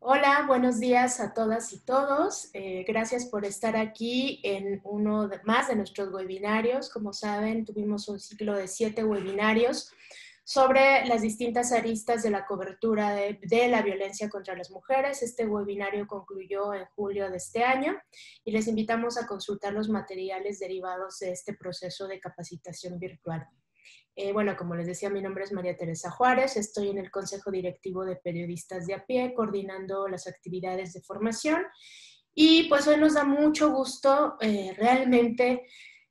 Hola, buenos días a todas y todos. Gracias por estar aquí en más de nuestros webinarios. Como saben, tuvimos un ciclo de 7 webinarios sobre las distintas aristas de la cobertura de la violencia contra las mujeres. Este webinario concluyó en julio de este año y les invitamos a consultar los materiales derivados de este proceso de capacitación virtual. Bueno, como les decía, mi nombre es María Teresa Juárez, estoy en el Consejo Directivo de Periodistas de a Pie, coordinando las actividades de formación. Y pues hoy nos da mucho gusto realmente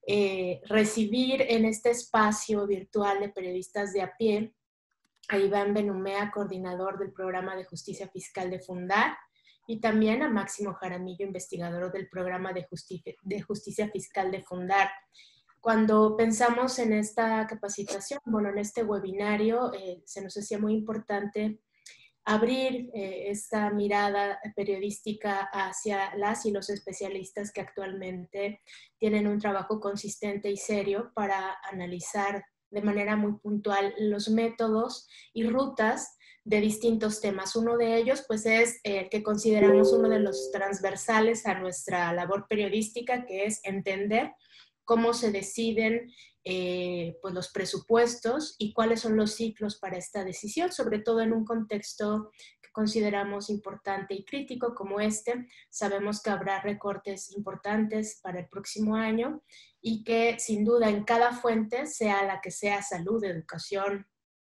recibir en este espacio virtual de Periodistas de a Pie a Iván Benumea, coordinador del Programa de Justicia Fiscal de Fundar, y también a Máximo Jaramillo, investigador del Programa de Justicia Fiscal de Fundar. Cuando pensamos en esta capacitación, bueno, en este webinario, se nos hacía muy importante abrir esta mirada periodística hacia las y los especialistas que actualmente tienen un trabajo consistente y serio para analizar de manera muy puntual los métodos y rutas de distintos temas. Uno de ellos, pues, es el que consideramos uno de los transversales a nuestra labor periodística, que es entender cómo se deciden pues los presupuestos y cuáles son los ciclos para esta decisión, sobre todo en un contexto que consideramos importante y crítico como este. Sabemos que habrá recortes importantes para el próximo año y que sin duda en cada fuente, sea la que sea, salud, educación,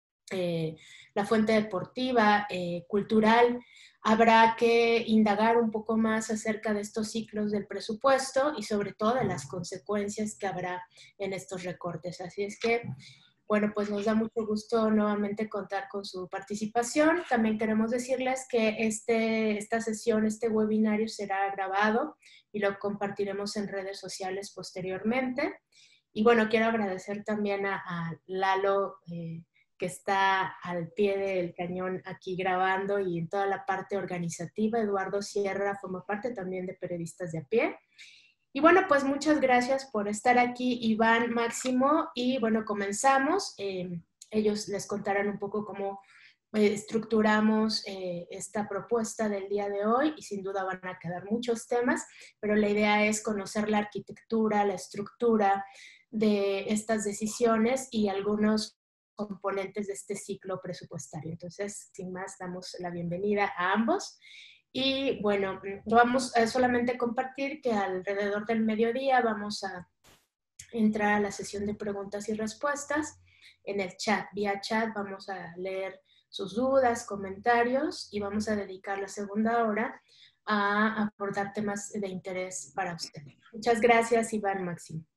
la fuente deportiva, cultural, habrá que indagar un poco más acerca de estos ciclos del presupuesto y sobre todo de las consecuencias que habrá en estos recortes. Así es que, bueno, pues nos da mucho gusto nuevamente contar con su participación. También queremos decirles que esta sesión, este webinario será grabado y lo compartiremos en redes sociales posteriormente. Y bueno, quiero agradecer también a Lalo, que está al pie del cañón aquí grabando y en toda la parte organizativa. Eduardo Sierra forma parte también de Periodistas de a Pie. Y bueno, pues muchas gracias por estar aquí, Iván, Máximo, y bueno, comenzamos. Ellos les contarán un poco cómo estructuramos esta propuesta del día de hoy y sin duda van a quedar muchos temas, pero la idea es conocer la arquitectura, la estructura de estas decisiones y algunos componentes de este ciclo presupuestario. Entonces, sin más, damos la bienvenida a ambos. Y bueno, vamos a solamente compartir que alrededor del mediodía vamos a entrar a la sesión de preguntas y respuestas. En el chat, vía chat, vamos a leer sus dudas, comentarios y vamos a dedicar la segunda hora a abordar temas de interés para usted. Muchas gracias, Iván, Máximo.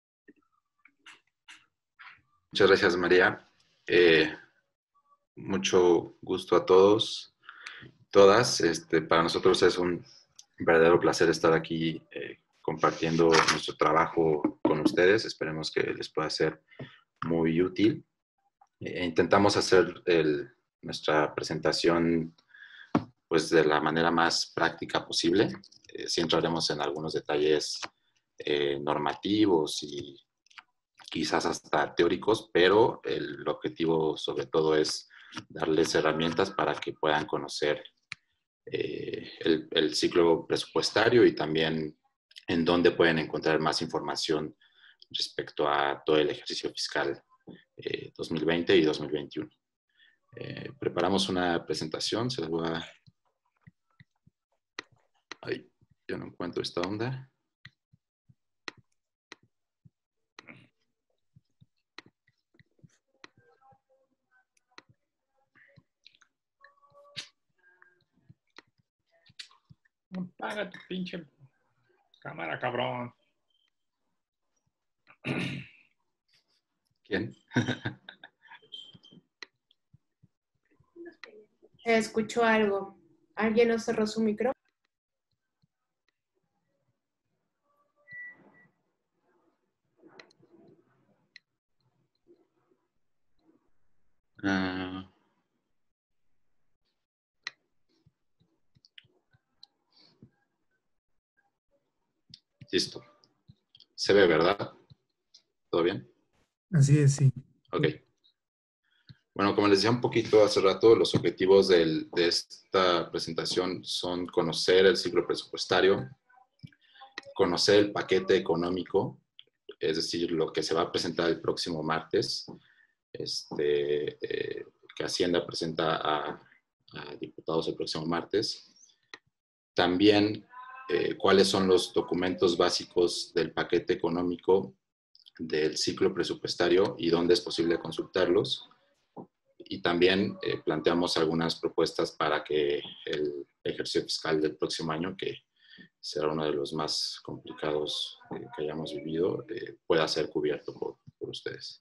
Muchas gracias, María. Mucho gusto a todos, todas. Para nosotros es un verdadero placer estar aquí compartiendo nuestro trabajo con ustedes. Esperemos que les pueda ser muy útil. Intentamos hacer nuestra presentación pues, de la manera más práctica posible. Sí entraremos en algunos detalles normativos y quizás hasta teóricos, pero el objetivo sobre todo es darles herramientas para que puedan conocer el ciclo presupuestario y también en dónde pueden encontrar más información respecto a todo el ejercicio fiscal 2020 y 2021. Preparamos una presentación, se las voy a... Ay, yo no encuentro esta onda. Apaga tu pinche cámara, cabrón. ¿Quién? Escucho algo. ¿Alguien no cerró su micrófono? Listo. Se ve, ¿verdad? ¿Todo bien? Así es, sí. Ok. Bueno, como les decía un poquito hace rato, los objetivos de esta presentación son conocer el ciclo presupuestario, conocer el paquete económico, es decir, lo que se va a presentar el próximo martes, que Hacienda presenta a diputados el próximo martes. También cuáles son los documentos básicos del paquete económico del ciclo presupuestario y dónde es posible consultarlos. Y también planteamos algunas propuestas para que el ejercicio fiscal del próximo año, que será uno de los más complicados que hayamos vivido, pueda ser cubierto por ustedes.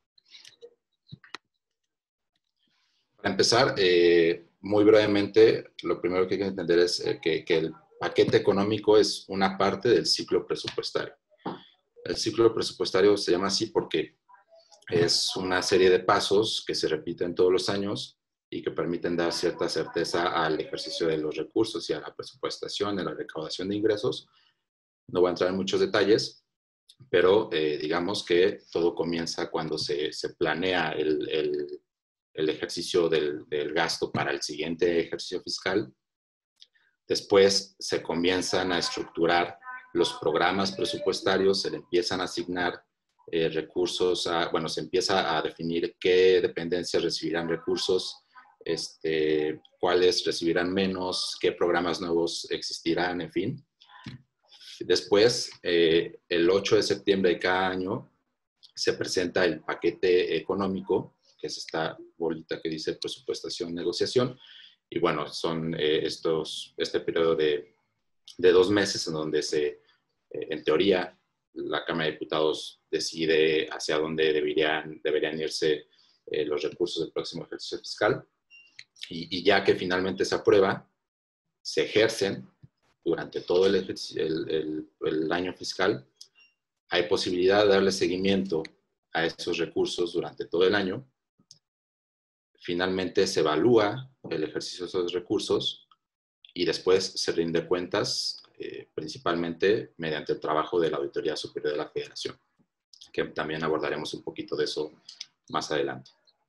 Para empezar, muy brevemente, lo primero que hay que entender es que el paquete económico es una parte del ciclo presupuestario. El ciclo presupuestario se llama así porque es una serie de pasos que se repiten todos los años y que permiten dar cierta certeza al ejercicio de los recursos y a la presupuestación, a la recaudación de ingresos. No voy a entrar en muchos detalles, pero digamos que todo comienza cuando se planea el ejercicio del gasto para el siguiente ejercicio fiscal. Después se comienzan a estructurar los programas presupuestarios, se le empiezan a asignar recursos, se empieza a definir qué dependencias recibirán recursos, cuáles recibirán menos, qué programas nuevos existirán, en fin. Después, el 8 de septiembre de cada año, se presenta el paquete económico, que es esta bolita que dice presupuestación, negociación, y bueno, son este periodo de 2 meses en donde en teoría, la Cámara de Diputados decide hacia dónde deberían irse los recursos del próximo ejercicio fiscal, y ya que finalmente se aprueba, se ejercen durante todo el año fiscal. Hay posibilidad de darle seguimiento a esos recursos durante todo el año. Finalmente se evalúa el ejercicio de esos recursos y después se rinde cuentas, principalmente mediante el trabajo de la Auditoría Superior de la Federación, que también abordaremos un poquito de eso más adelante.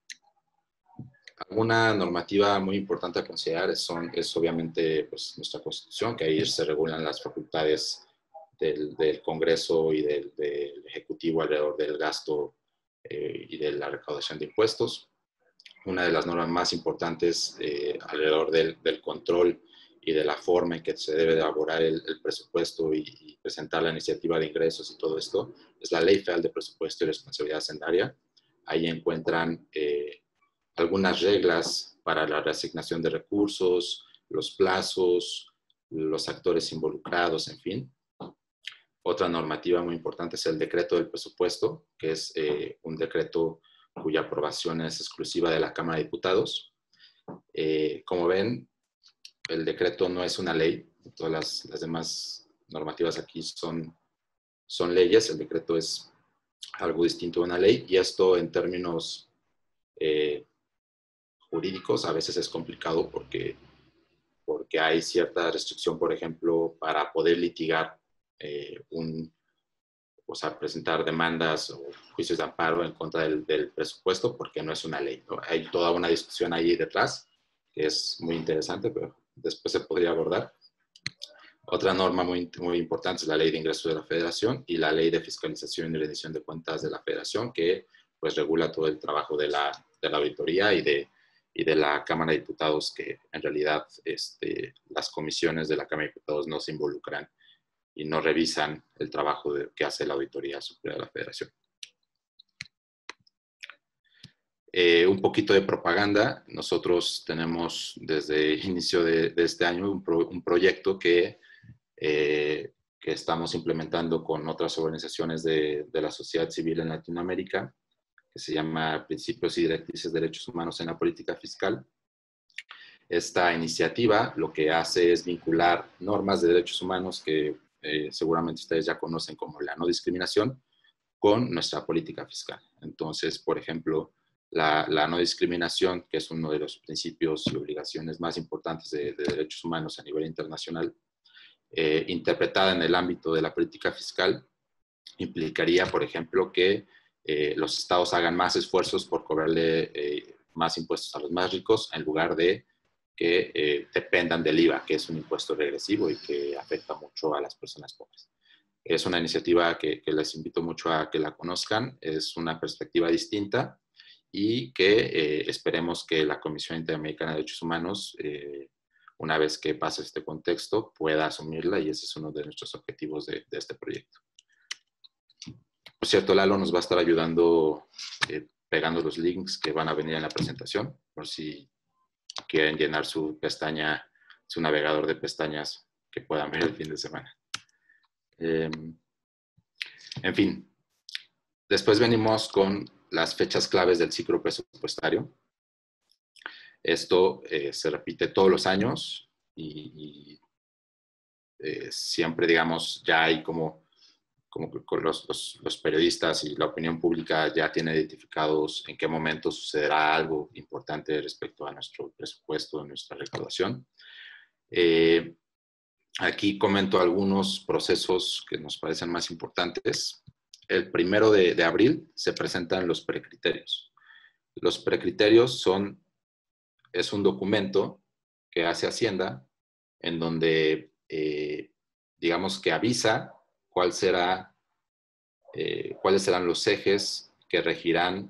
Una normativa muy importante a considerar es obviamente pues, nuestra Constitución, que ahí se regulan las facultades del Congreso y del Ejecutivo alrededor del gasto y de la recaudación de impuestos. Una de las normas más importantes alrededor del control y de la forma en que se debe elaborar el presupuesto y presentar la iniciativa de ingresos y todo esto es la Ley Federal de Presupuesto y Responsabilidad Hacendaria. Ahí encuentran algunas reglas para la reasignación de recursos, los plazos, los actores involucrados, en fin. Otra normativa muy importante es el decreto del presupuesto, que es un decreto cuya aprobación es exclusiva de la Cámara de Diputados. Como ven, el decreto no es una ley. Todas las demás normativas aquí son leyes. El decreto es algo distinto de una ley, y esto en términos jurídicos a veces es complicado porque hay cierta restricción, por ejemplo, para poder litigar presentar demandas o juicios de amparo en contra del presupuesto, porque no es una ley, ¿no? Hay toda una discusión ahí detrás que es muy interesante, pero después se podría abordar. Otra norma muy, muy importante es la Ley de Ingresos de la Federación y la Ley de Fiscalización y Rendición de Cuentas de la Federación, que pues regula todo el trabajo de la auditoría y de la Cámara de Diputados, que en realidad las comisiones de la Cámara de Diputados no se involucran y no revisan el trabajo que hace la Auditoría Superior de la Federación. Un poquito de propaganda. Nosotros tenemos desde el inicio de este año un proyecto que estamos implementando con otras organizaciones de la sociedad civil en Latinoamérica, que se llama Principios y Directrices de Derechos Humanos en la Política Fiscal. Esta iniciativa lo que hace es vincular normas de derechos humanos que seguramente ustedes ya conocen como la no discriminación con nuestra política fiscal. Entonces, por ejemplo, la no discriminación, que es uno de los principios y obligaciones más importantes de derechos humanos a nivel internacional, interpretada en el ámbito de la política fiscal, implicaría, por ejemplo, que los estados hagan más esfuerzos por cobrarle más impuestos a los más ricos en lugar de que dependan del IVA, que es un impuesto regresivo y que afecta mucho a las personas pobres. Es una iniciativa que les invito mucho a que la conozcan. Es una perspectiva distinta y que esperemos que la Comisión Interamericana de Derechos Humanos, una vez que pase este contexto, pueda asumirla, y ese es uno de nuestros objetivos de este proyecto. Por cierto, Lalo nos va a estar ayudando pegando los links que van a venir en la presentación, por si quieren llenar su pestaña, su navegador de pestañas que puedan ver el fin de semana. En fin, después venimos con las fechas claves del ciclo presupuestario. Esto se repite todos los años y siempre, digamos, ya hay como los periodistas y la opinión pública ya tienen identificados en qué momento sucederá algo importante respecto a nuestro presupuesto, a nuestra recaudación. Aquí comento algunos procesos que nos parecen más importantes. El 1 de abril se presentan los precriterios. Los precriterios es un documento que hace Hacienda en donde, digamos que avisa cuáles serán los ejes que regirán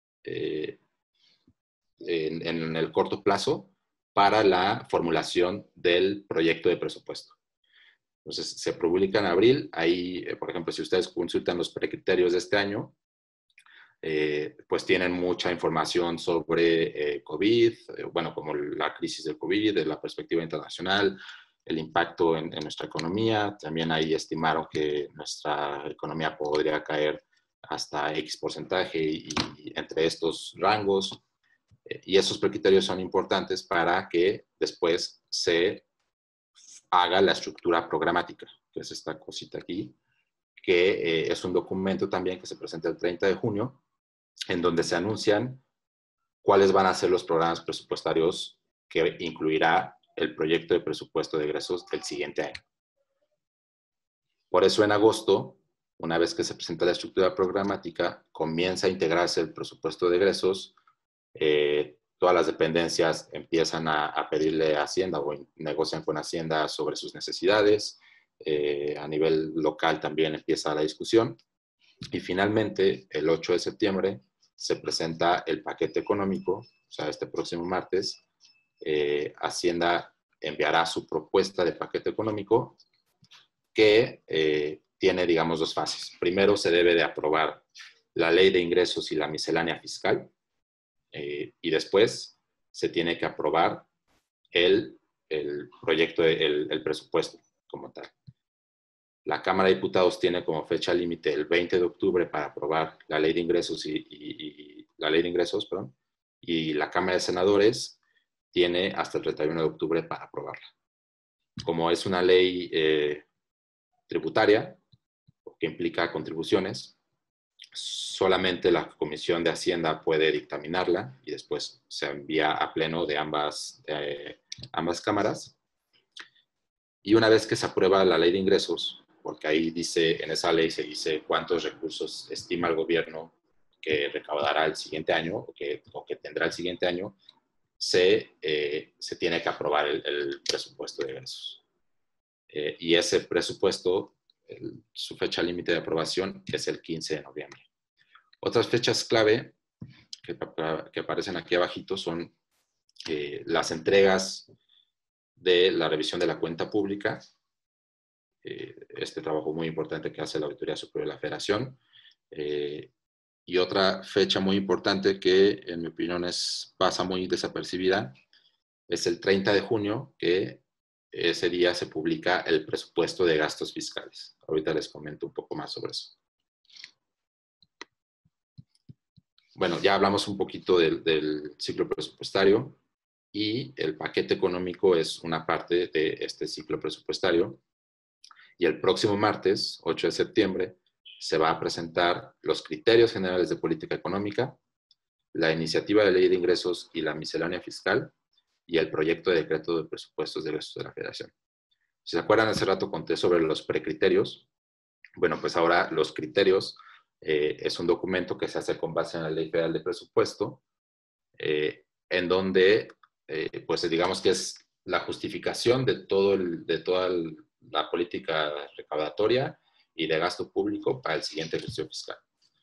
en el corto plazo para la formulación del proyecto de presupuesto. Entonces, se publica en abril. Ahí, por ejemplo, si ustedes consultan los precriterios de este año, pues tienen mucha información sobre COVID, bueno, como la crisis del COVID, de la perspectiva internacional, el impacto en nuestra economía. También ahí estimaron que nuestra economía podría caer hasta X porcentaje y entre estos rangos. Y esos precriterios son importantes para que después se haga la estructura programática, que es esta cosita aquí, que es un documento también que se presenta el 30 de junio, en donde se anuncian cuáles van a ser los programas presupuestarios que incluirá el proyecto de presupuesto de egresos del siguiente año. Por eso en agosto, una vez que se presenta la estructura programática, comienza a integrarse el presupuesto de egresos. Todas las dependencias empiezan a pedirle a Hacienda o negocian con Hacienda sobre sus necesidades. A nivel local también empieza la discusión. Y finalmente, el 8 de septiembre, se presenta el paquete económico, o sea, este próximo martes. Hacienda enviará su propuesta de paquete económico que tiene, digamos, dos fases. Primero, se debe de aprobar la ley de ingresos y la miscelánea fiscal. Y después se tiene que aprobar el proyecto, el presupuesto como tal. La Cámara de Diputados tiene como fecha límite el 20 de octubre para aprobar la ley de ingresos y la Cámara de Senadores tiene hasta el 31 de octubre para aprobarla. Como es una ley tributaria que implica contribuciones, solamente la Comisión de Hacienda puede dictaminarla y después se envía a pleno de ambas cámaras. Y una vez que se aprueba la ley de ingresos, porque ahí dice, en esa ley se dice cuántos recursos estima el gobierno que recaudará el siguiente año o que tendrá el siguiente año, se tiene que aprobar el presupuesto de egresos. Y ese presupuesto, su fecha límite de aprobación es el 15 de noviembre. Otras fechas clave que aparecen aquí abajito son las entregas de la revisión de la cuenta pública, este trabajo muy importante que hace la Auditoría Superior de la Federación. Y otra fecha muy importante que, en mi opinión, pasa muy desapercibida, es el 30 de junio, que ese día se publica el presupuesto de gastos fiscales. Ahorita les comento un poco más sobre eso. Bueno, ya hablamos un poquito del ciclo presupuestario y el paquete económico es una parte de este ciclo presupuestario. Y el próximo martes, 8 de septiembre, se va a presentar los criterios generales de política económica, la iniciativa de ley de ingresos y la miscelánea fiscal y el proyecto de decreto de presupuestos de egresos de la Federación. Si se acuerdan, hace rato conté sobre los precriterios. Bueno, pues ahora los criterios es un documento que se hace con base en la Ley Federal de Presupuesto, en donde, pues digamos que es la justificación de toda la política recaudatoria y de gasto público para el siguiente ejercicio fiscal.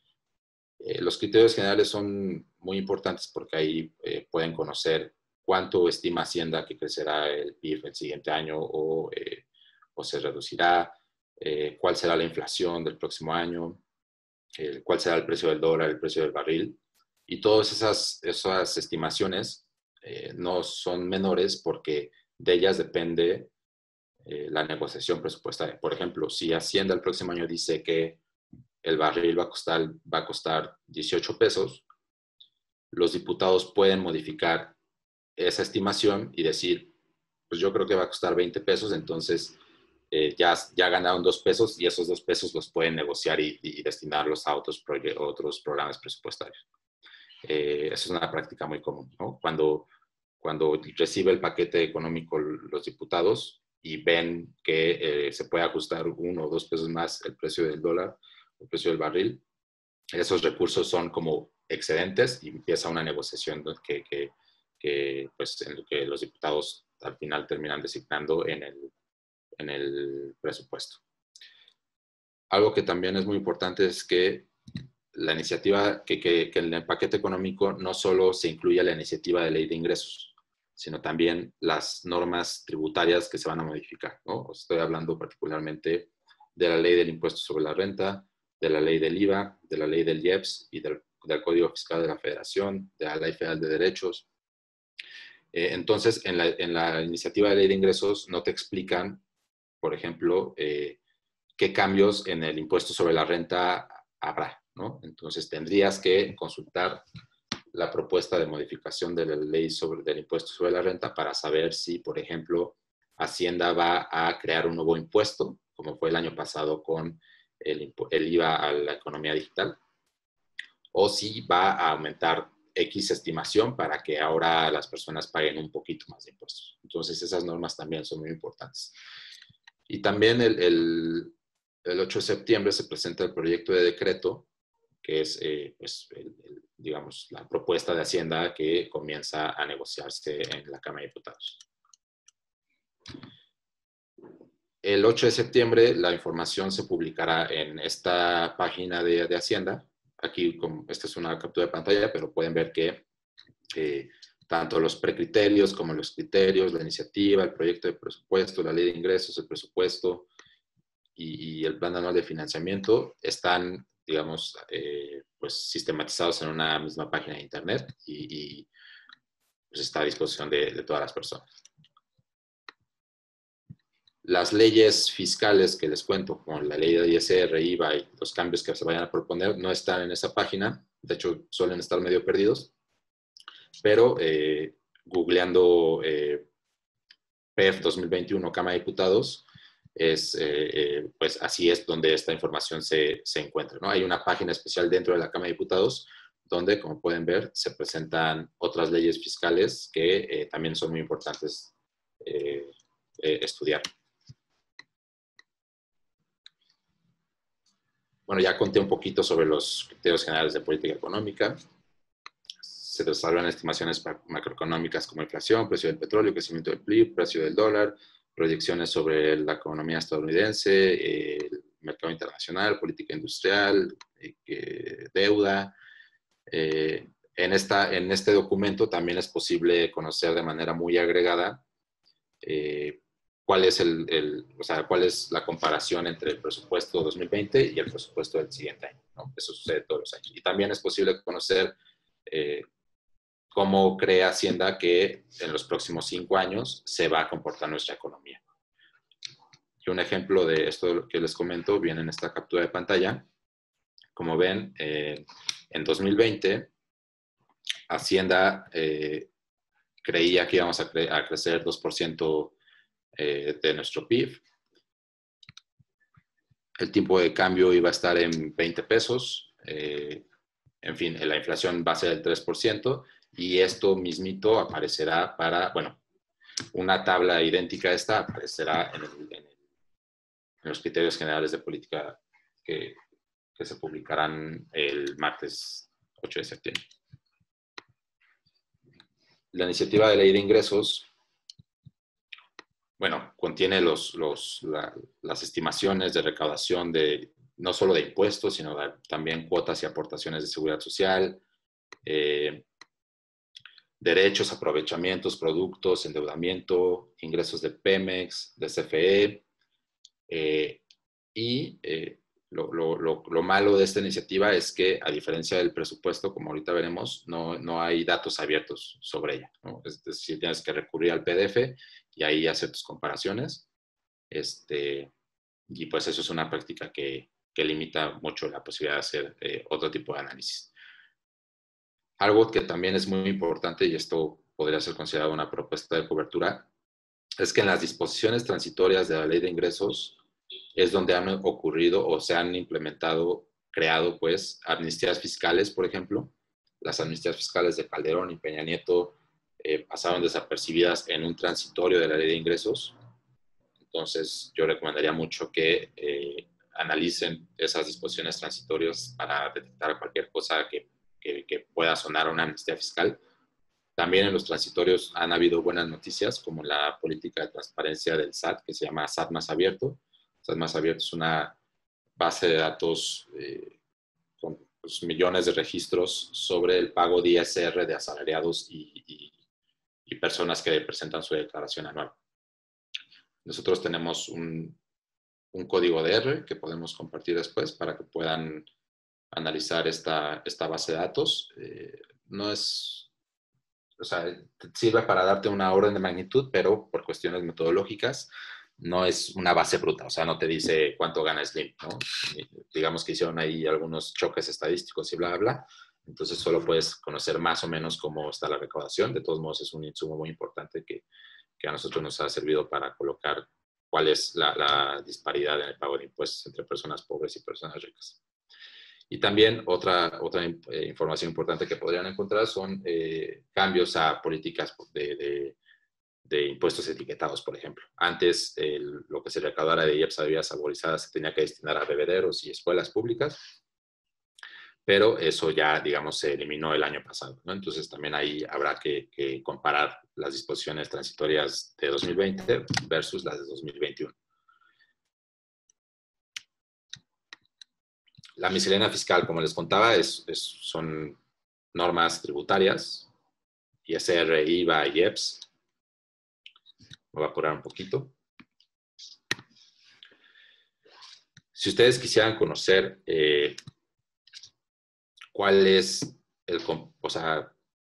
Los criterios generales son muy importantes porque ahí pueden conocer cuánto estima Hacienda que crecerá el PIB el siguiente año o se reducirá, cuál será la inflación del próximo año, cuál será el precio del dólar, el precio del barril. Y todas esas estimaciones no son menores porque de ellas depende la negociación presupuestaria. Por ejemplo, si Hacienda el próximo año dice que el barril va a costar 18 pesos, los diputados pueden modificar esa estimación y decir, pues yo creo que va a costar 20 pesos, entonces ya ganaron 2 pesos y esos 2 pesos los pueden negociar y destinarlos a otros programas presupuestarios. Esa es una práctica muy común, ¿no? Cuando recibe el paquete económico los diputados y ven que se puede ajustar 1 o 2 pesos más el precio del dólar, el precio del barril, esos recursos son como excedentes y empieza una negociación, ¿no? Pues, en lo que los diputados al final terminan designando en el presupuesto. Algo que también es muy importante es que la iniciativa, que en el paquete económico no solo se incluye la iniciativa de ley de ingresos, sino también las normas tributarias que se van a modificar, ¿no? Estoy hablando particularmente de la ley del impuesto sobre la renta, de la ley del IVA, de la ley del IEPS y del Código Fiscal de la Federación, de la Ley Federal de Derechos. Entonces, en la iniciativa de ley de ingresos no te explican, por ejemplo, qué cambios en el impuesto sobre la renta habrá, ¿no? Entonces, tendrías que consultar la propuesta de modificación de la ley del impuesto sobre la renta para saber si, por ejemplo, Hacienda va a crear un nuevo impuesto, como fue el año pasado con el IVA a la economía digital, o si va a aumentar X estimación para que ahora las personas paguen un poquito más de impuestos. Entonces, esas normas también son muy importantes. Y también el 8 de septiembre se presenta el proyecto de decreto, que es, pues, digamos, la propuesta de Hacienda que comienza a negociarse en la Cámara de Diputados. El 8 de septiembre la información se publicará en esta página de Hacienda. Aquí, esta es una captura de pantalla, pero pueden ver que tanto los precriterios como los criterios, la iniciativa, el proyecto de presupuesto, la ley de ingresos, el presupuesto y el plan anual de financiamiento están, digamos, pues sistematizados en una misma página de internet y pues está a disposición de todas las personas. Las leyes fiscales que les cuento, como la ley de ISR, IVA y los cambios que se vayan a proponer, no están en esa página. De hecho, suelen estar medio perdidos. Pero googleando PEF 2021 Cámara de Diputados, pues así es donde esta información se encuentra, ¿no? Hay una página especial dentro de la Cámara de Diputados donde, como pueden ver, se presentan otras leyes fiscales que también son muy importantes estudiar. Bueno, ya conté un poquito sobre los criterios generales de política económica. Se desarrollan estimaciones macroeconómicas como inflación, precio del petróleo, crecimiento del PIB, precio del dólar, proyecciones sobre la economía estadounidense, el mercado internacional, política industrial, deuda. En este documento también es posible conocer de manera muy agregada cuál es la comparación entre el presupuesto 2020 y el presupuesto del siguiente año, ¿no? Eso sucede todos los años. Y también es posible conocer cómo cree Hacienda que en los próximos 5 años se va a comportar nuestra economía. Y un ejemplo de esto que les comento viene en esta captura de pantalla. Como ven, en 2020, Hacienda creía que íbamos a crecer 2% de nuestro PIB. El tipo de cambio iba a estar en 20 pesos. En fin, la inflación va a ser el 3%. Y esto mismito aparecerá bueno, una tabla idéntica a esta aparecerá en los criterios generales de política que se publicarán el martes 8 de septiembre. la iniciativa de ley de ingresos, bueno, contiene las estimaciones de recaudación no solo de impuestos, sino también cuotas y aportaciones de seguridad social, derechos, aprovechamientos, productos, endeudamiento, ingresos de Pemex, de CFE, lo malo de esta iniciativa es que, a diferencia del presupuesto, como ahorita veremos, no hay datos abiertos sobre ella, ¿no? Es decir, tienes que recurrir al PDF y ahí hacer tus comparaciones. Y pues eso es una práctica que limita mucho la posibilidad de hacer otro tipo de análisis. Algo que también es muy importante, y esto podría ser considerado una propuesta de cobertura, es que en las disposiciones transitorias de la ley de ingresos es donde han ocurrido o se han creado pues amnistías fiscales, por ejemplo. Las amnistías fiscales de Calderón y Peña Nieto pasaron desapercibidas en un transitorio de la ley de ingresos. Entonces yo recomendaría mucho que analicen esas disposiciones transitorias para detectar cualquier cosa que pueda sonar a una amnistía fiscal. También en los transitorios han habido buenas noticias, como la política de transparencia del SAT, que se llama SAT Más Abierto. SAT Más Abierto es una base de datos con pues, millones de registros sobre el pago de ISR de asalariados y personas que presentan su declaración anual. Nosotros tenemos un código de R que podemos compartir después para que puedan analizar esta base de datos. No es, o sea, sirve para darte una orden de magnitud, pero por cuestiones metodológicas no es una base bruta, o sea, no te dice cuánto gana Slim, ¿no? Digamos que hicieron ahí algunos choques estadísticos y bla, bla, bla. Entonces solo puedes conocer más o menos cómo está la recaudación. De todos modos, es un insumo muy importante que a nosotros nos ha servido para colocar cuál es la disparidad en el pago de impuestos entre personas pobres y personas ricas. Y también otra información importante que podrían encontrar son cambios a políticas de impuestos etiquetados, por ejemplo. Antes, lo que se recaudara de IEPS a bebidas saborizadas se tenía que destinar a bebederos y escuelas públicas, pero eso ya, digamos, se eliminó el año pasado, ¿no? Entonces también ahí habrá que comparar las disposiciones transitorias de 2020 versus las de 2021. La miscelánea fiscal, como les contaba, son normas tributarias, ISR, IVA, IEPS. Me voy a apurar un poquito. Si ustedes quisieran conocer cuál es o sea,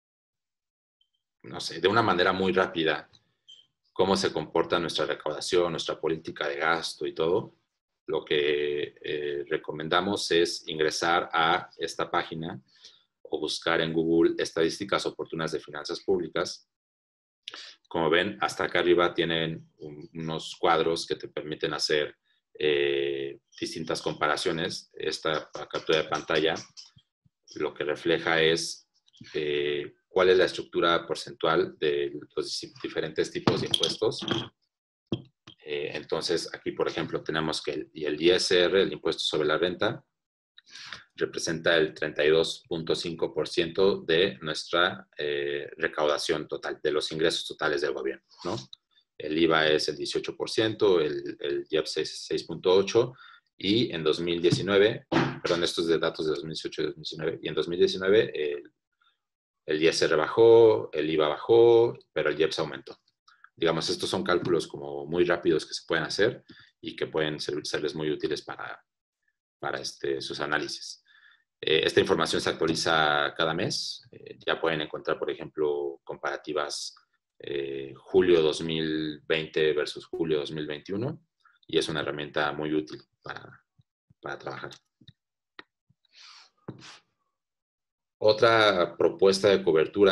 no sé, de una manera muy rápida, cómo se comporta nuestra recaudación, nuestra política de gasto y todo, lo que recomendamos es ingresar a esta página o buscar en Google estadísticas oportunas de finanzas públicas. Como ven, hasta acá arriba tienen unos cuadros que te permiten hacer distintas comparaciones. Esta captura de pantalla lo que refleja es cuál es la estructura porcentual de los diferentes tipos de impuestos. Entonces, aquí, por ejemplo, tenemos que el ISR, el impuesto sobre la renta, representa el 32.5% de nuestra recaudación total, de los ingresos totales del gobierno, ¿no? El IVA es el 18%, el IEPS es 6.8%, y en 2019, perdón, estos de datos de 2018 y 2019, y en 2019 el ISR bajó, el IVA bajó, pero el IEPS aumentó. Digamos, estos son cálculos como muy rápidos que se pueden hacer y que pueden serles muy útiles para sus análisis. Esta información se actualiza cada mes. Ya pueden encontrar, por ejemplo, comparativas julio 2020 versus julio 2021, y es una herramienta muy útil para trabajar. Otra propuesta de cobertura,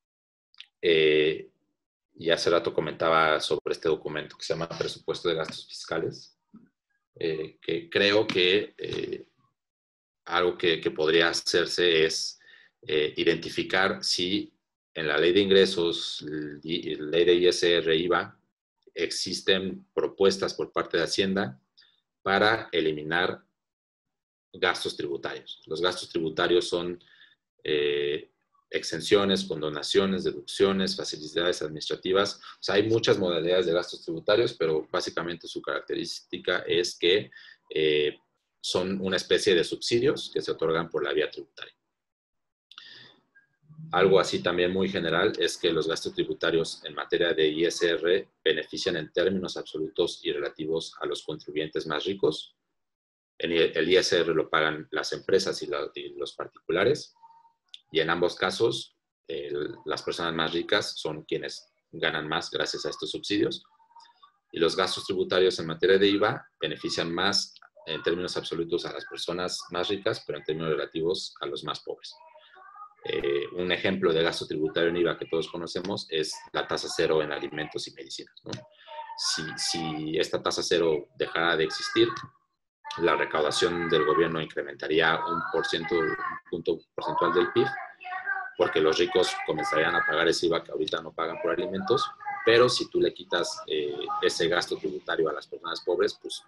y hace rato comentaba sobre este documento que se llama Presupuesto de Gastos Fiscales, que creo que algo que podría hacerse es identificar si en la ley de ingresos, ley de ISR, IVA, existen propuestas por parte de Hacienda para eliminar gastos tributarios. Los gastos tributarios son exenciones, condonaciones, deducciones, facilidades administrativas. O sea, hay muchas modalidades de gastos tributarios, pero básicamente su característica es que son una especie de subsidios que se otorgan por la vía tributaria. Algo así también muy general es que los gastos tributarios en materia de ISR benefician en términos absolutos y relativos a los contribuyentes más ricos. El ISR lo pagan las empresas y los particulares, y en ambos casos las personas más ricas son quienes ganan más gracias a estos subsidios, y los gastos tributarios en materia de IVA benefician más en términos absolutos a las personas más ricas, pero en términos relativos a los más pobres. Un ejemplo de gasto tributario en IVA que todos conocemos es la tasa cero en alimentos y medicinas, ¿no? Si esta tasa cero dejara de existir, la recaudación del gobierno incrementaría un punto porcentual del PIB, porque los ricos comenzarían a pagar ese IVA que ahorita no pagan por alimentos, pero si tú le quitas ese gasto tributario a las personas pobres, pues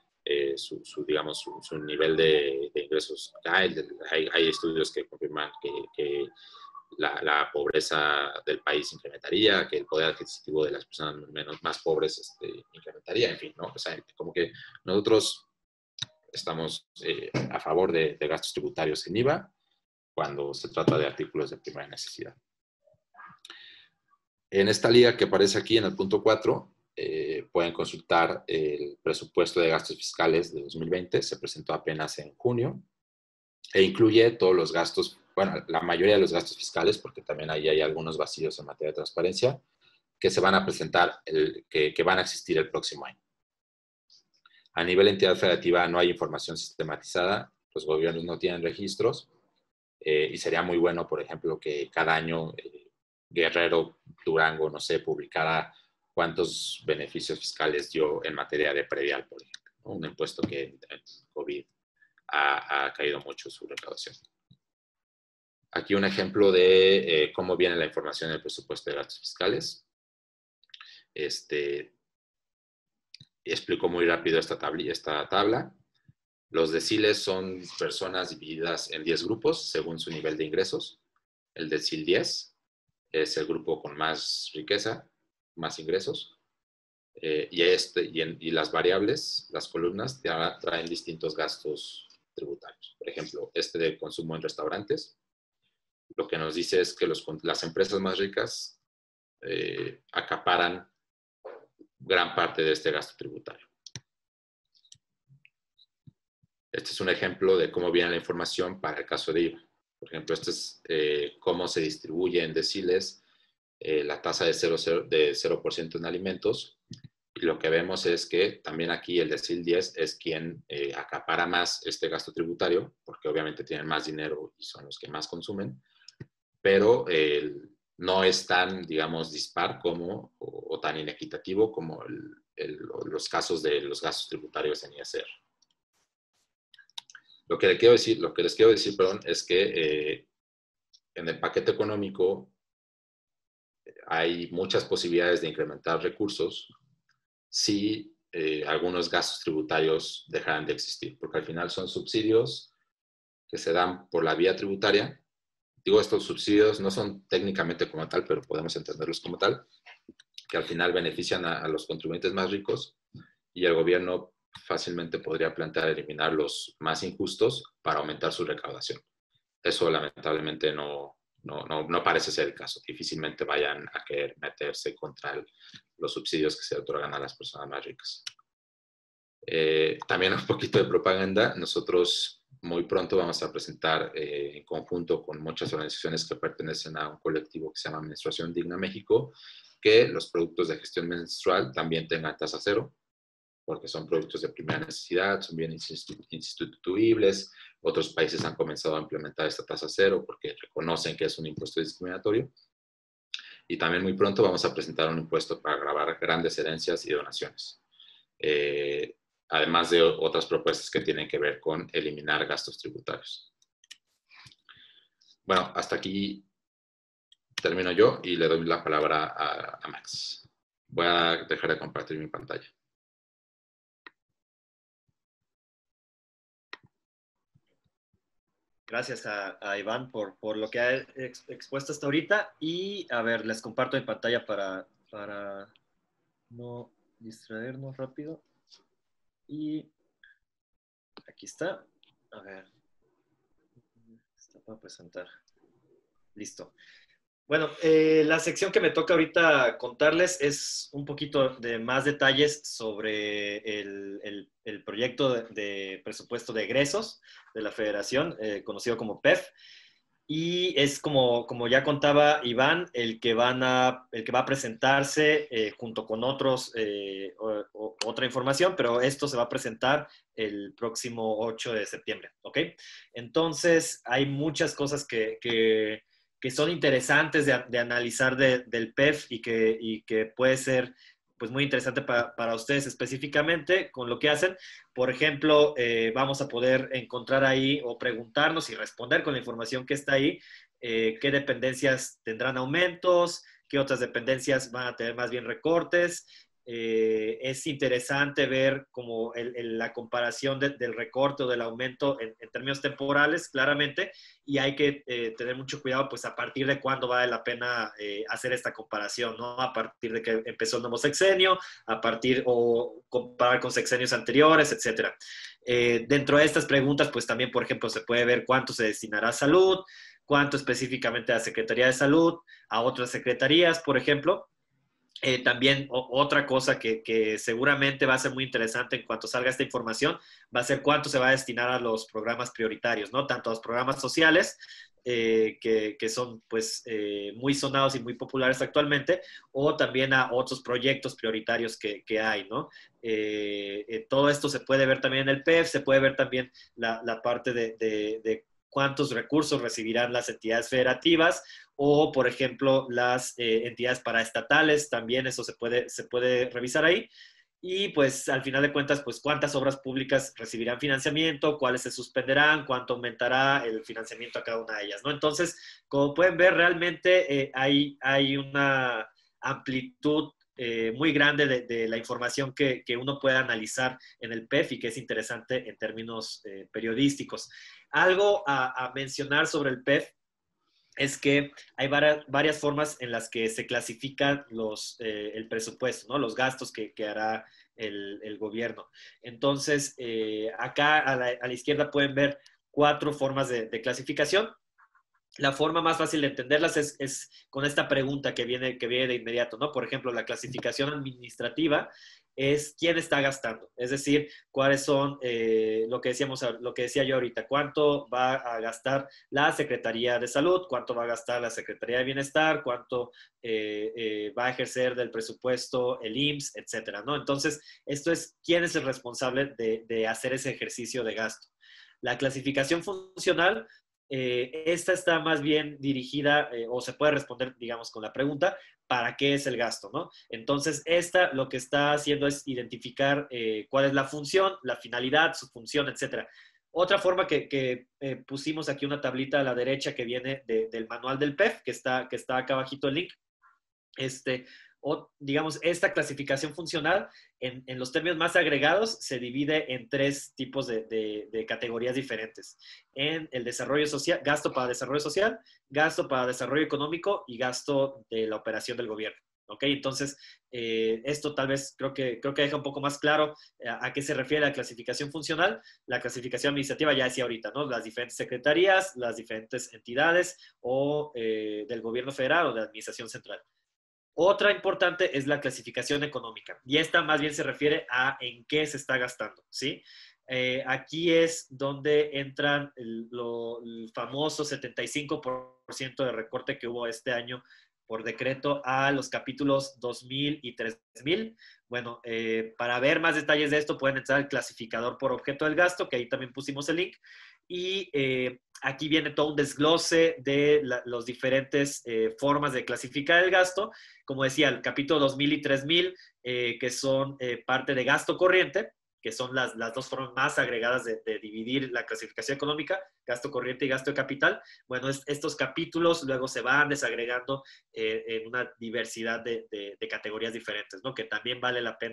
su nivel de ingresos cae. Hay estudios que confirman que la pobreza del país incrementaría, que el poder adquisitivo de las personas más pobres incrementaría, en fin, ¿no? O sea, como que nosotros estamos a favor de gastos tributarios en IVA cuando se trata de artículos de primera necesidad. En esta liga que aparece aquí en el punto 4, pueden consultar el presupuesto de gastos fiscales de 2020, se presentó apenas en junio, e incluye todos los gastos, bueno, la mayoría de los gastos fiscales, porque también ahí hay algunos vacíos en materia de transparencia, que se van a presentar, que van a existir el próximo año. A nivel de entidad federativa no hay información sistematizada, los gobiernos no tienen registros, y sería muy bueno, por ejemplo, que cada año Guerrero, Durango, no sé, publicara cuántos beneficios fiscales dio en materia de predial, por ejemplo, ¿no? Un impuesto que en COVID ha caído mucho su recaudación. Aquí un ejemplo de cómo viene la información en el presupuesto de gastos fiscales. Explico muy rápido esta tabla. Los deciles son personas divididas en 10 grupos según su nivel de ingresos. El decil 10 es el grupo con más riqueza, más ingresos. Y las variables, las columnas, traen distintos gastos tributarios. Por ejemplo, de consumo en restaurantes, lo que nos dice es que las empresas más ricas acaparan gran parte de este gasto tributario. Este es un ejemplo de cómo viene la información para el caso de IVA. Por ejemplo, este es cómo se distribuye en deciles la tasa de 0% en alimentos. Y lo que vemos es que también aquí el decil 10 es quien acapara más este gasto tributario, porque obviamente tienen más dinero y son los que más consumen, pero no es tan, digamos, dispar como, o tan inequitativo como los casos de los gastos tributarios en ISR. Lo que les quiero decir, es que en el paquete económico hay muchas posibilidades de incrementar recursos si algunos gastos tributarios dejaran de existir, porque al final son subsidios que se dan por la vía tributaria. Digo, estos subsidios no son técnicamente como tal, pero podemos entenderlos como tal, que al final benefician a los contribuyentes más ricos, y el gobierno fácilmente podría plantear eliminar los más injustos para aumentar su recaudación. Eso lamentablemente no parece ser el caso. Difícilmente vayan a querer meterse contra los subsidios que se otorgan a las personas más ricas. También un poquito de propaganda. Nosotros muy pronto vamos a presentar en conjunto con muchas organizaciones que pertenecen a un colectivo que se llama Menstruación Digna México, que los productos de gestión menstrual también tengan tasa cero, porque son productos de primera necesidad, son bienes instituibles. Otros países han comenzado a implementar esta tasa cero porque reconocen que es un impuesto discriminatorio. Y también muy pronto vamos a presentar un impuesto para gravar grandes herencias y donaciones. Además de otras propuestas que tienen que ver con eliminar gastos tributarios. Bueno, hasta aquí termino yo y le doy la palabra a Max. Voy a dejar de compartir mi pantalla. Gracias a Iván por lo que ha expuesto hasta ahorita. Y a ver, les comparto en pantalla para no distraernos rápido. Y aquí está. A ver. Está para presentar. Listo. Bueno, la sección que me toca ahorita contarles es un poquito de más detalles sobre el proyecto de presupuesto de egresos de la Federación, conocido como PEF. Y es como ya contaba Iván, el que va a presentarse junto con otros, otra información, pero esto se va a presentar el próximo 8 de septiembre, ¿ok? Entonces, hay muchas cosas que son interesantes de analizar del PEF y que puede ser pues muy interesante para ustedes específicamente con lo que hacen. Por ejemplo, vamos a poder encontrar ahí o preguntarnos y responder con la información que está ahí, qué dependencias tendrán aumentos, qué otras dependencias van a tener más bien recortes. Es interesante ver como la comparación del recorte o del aumento en términos temporales, claramente, y hay que tener mucho cuidado, pues a partir de cuándo vale la pena hacer esta comparación, ¿no? A partir de que empezó el nuevo sexenio, a partir o comparar con sexenios anteriores, etcétera. Dentro de estas preguntas, pues también, por ejemplo, se puede ver cuánto se destinará a salud, cuánto específicamente a Secretaría de Salud, a otras secretarías, por ejemplo. También otra cosa que seguramente va a ser muy interesante en cuanto salga esta información va a ser cuánto se va a destinar a los programas prioritarios, ¿no? Tanto a los programas sociales, que son pues muy sonados y muy populares actualmente, o también a otros proyectos prioritarios que hay, ¿no? Todo esto se puede ver también en el PEF, se puede ver también la parte de cuántos recursos recibirán las entidades federativas o, por ejemplo, las entidades paraestatales, también eso se puede revisar ahí. Y pues al final de cuentas, pues cuántas obras públicas recibirán financiamiento, cuáles se suspenderán, cuánto aumentará el financiamiento a cada una de ellas, ¿no? Entonces, como pueden ver, realmente hay una amplitud muy grande de la información que uno puede analizar en el PEF y que es interesante en términos periodísticos. Algo a mencionar sobre el PEF es que hay varias formas en las que se clasifican el presupuesto, ¿no? Los gastos que hará el gobierno. Entonces, acá a la izquierda pueden ver 4 formas de clasificación. La forma más fácil de entenderlas es con esta pregunta que viene de inmediato, ¿no? Por ejemplo, la clasificación administrativa es quién está gastando, es decir, cuáles son lo que decía yo ahorita, cuánto va a gastar la Secretaría de Salud, cuánto va a gastar la Secretaría de Bienestar, cuánto va a ejercer del presupuesto el IMSS, etcétera, ¿no? Entonces, esto es quién es el responsable de hacer ese ejercicio de gasto. La clasificación funcional, esta está más bien dirigida, o se puede responder, digamos, con la pregunta, ¿para qué es el gasto? ¿No? Entonces, esta lo que está haciendo es identificar cuál es la función, la finalidad, su función, etcétera. Otra forma que pusimos aquí una tablita a la derecha que viene del manual del PEF, que está acá abajito el link, digamos, esta clasificación funcional en los términos más agregados se divide en 3 tipos de categorías diferentes. En el desarrollo social, gasto para desarrollo social, gasto para desarrollo económico y gasto de la operación del gobierno. ¿Ok? Entonces, esto tal vez creo que deja un poco más claro a qué se refiere la clasificación funcional. La clasificación administrativa ya decía ahorita, ¿no? Las diferentes secretarías, las diferentes entidades o del gobierno federal o de la administración central. Otra importante es la clasificación económica y esta más bien se refiere a en qué se está gastando, ¿sí? Aquí es donde entran el famoso 75% de recorte que hubo este año por decreto a los capítulos 2000 y 3000. Bueno, para ver más detalles de esto pueden entrar al clasificador por objeto del gasto, que ahí también pusimos el link. Y aquí viene todo un desglose de las diferentes formas de clasificar el gasto. Como decía, el capítulo 2000 y 3000, que son parte de gasto corriente, que son las 2 formas más agregadas de dividir la clasificación económica, gasto corriente y gasto de capital. Bueno, estos capítulos luego se van desagregando en una diversidad de categorías diferentes, ¿no? Que también vale la pena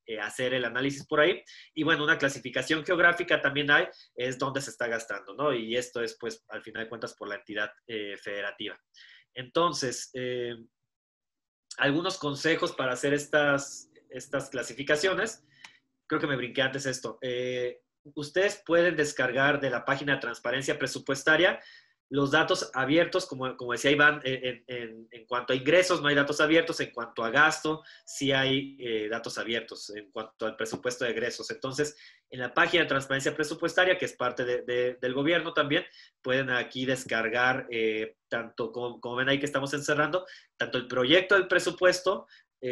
hacer el análisis por ahí. Y bueno, una clasificación geográfica también hay, es dónde se está gastando, ¿no? Y esto es, pues, al final de cuentas, por la entidad federativa. Entonces, algunos consejos para hacer estas clasificaciones. Creo que me brinqué antes esto. Ustedes pueden descargar de la página de transparencia presupuestaria los datos abiertos, como decía Iván, en cuanto a ingresos no hay datos abiertos, en cuanto a gasto sí hay datos abiertos, en cuanto al presupuesto de egresos. Entonces, en la página de transparencia presupuestaria, que es parte del gobierno también, pueden aquí descargar, tanto como ven ahí que estamos encerrando, tanto el proyecto del presupuesto,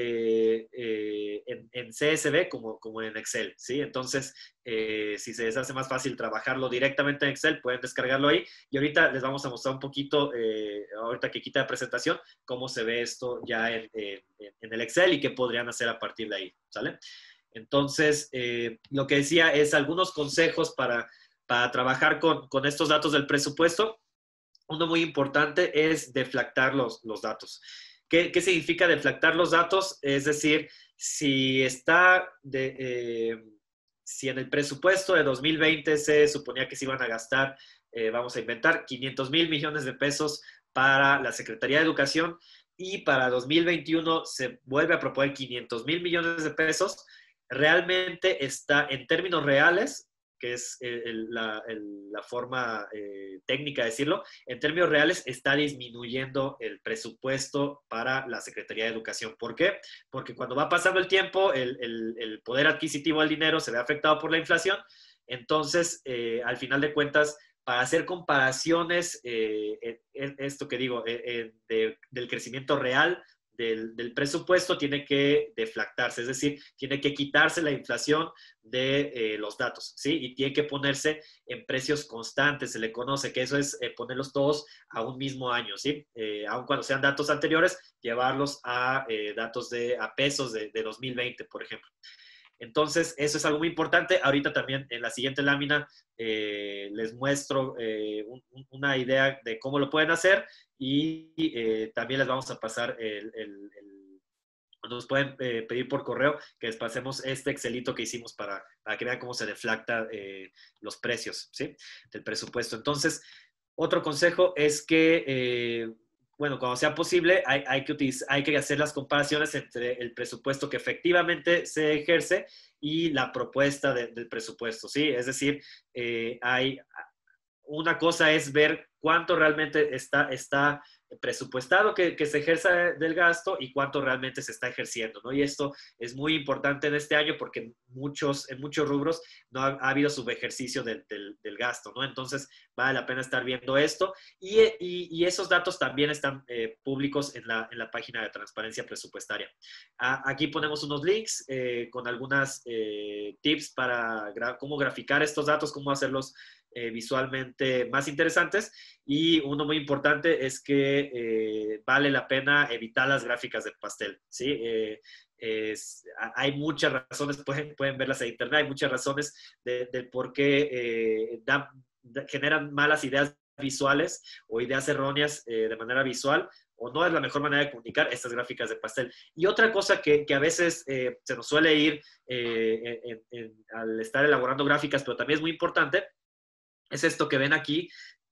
en CSV como en Excel, ¿sí? Entonces, si se les hace más fácil trabajarlo directamente en Excel, pueden descargarlo ahí. Y ahorita les vamos a mostrar un poquito, ahorita que quita la presentación, cómo se ve esto ya en el Excel y qué podrían hacer a partir de ahí, ¿sale? Entonces, lo que decía es algunos consejos para trabajar con estos datos del presupuesto. Uno muy importante es deflactar los datos. ¿Qué significa deflactar los datos? Es decir, si en el presupuesto de 2020 se suponía que se iban a gastar, vamos a inventar, 500,000 millones de pesos para la Secretaría de Educación y para 2021 se vuelve a proponer 500,000 millones de pesos, realmente está en términos reales, que es la forma técnica de decirlo, en términos reales está disminuyendo el presupuesto para la Secretaría de Educación. ¿Por qué? Porque cuando va pasando el tiempo, el poder adquisitivo del dinero se ve afectado por la inflación. Entonces, al final de cuentas, para hacer comparaciones, esto que digo, del crecimiento real del presupuesto tiene que deflactarse, es decir, tiene que quitarse la inflación de los datos, ¿sí? Y tiene que ponerse en precios constantes, se le conoce que eso es ponerlos todos a un mismo año, ¿sí? Aun cuando sean datos anteriores, llevarlos a pesos de 2020, por ejemplo. Entonces, eso es algo muy importante. Ahorita también en la siguiente lámina les muestro una idea de cómo lo pueden hacer y también les vamos a pasar nos pueden pedir por correo que les pasemos este Excelito que hicimos para que vean cómo se deflacta los precios, ¿sí? Del presupuesto. Entonces, otro consejo es que bueno, cuando sea posible, hay que hacer las comparaciones entre el presupuesto que efectivamente se ejerce y la propuesta del presupuesto, ¿sí? Es decir, una cosa es ver cuánto realmente está presupuestado que se ejerza del gasto y cuánto realmente se está ejerciendo, ¿no? Y esto es muy importante en este año porque en muchos rubros no ha habido subejercicio del gasto, ¿no? Entonces, vale la pena estar viendo esto y esos datos también están públicos en la página de transparencia presupuestaria. Aquí ponemos unos links con algunas tips para cómo graficar estos datos, cómo hacerlos visualmente más interesantes, y uno muy importante es que vale la pena evitar las gráficas de pastel, ¿sí? Hay muchas razones, pueden verlas en internet, hay muchas razones de por qué generan malas ideas visuales o ideas erróneas de manera visual, o no es la mejor manera de comunicar estas gráficas de pastel. Y otra cosa que a veces se nos suele ir al estar elaborando gráficas, pero también es muy importante, es esto que ven aquí,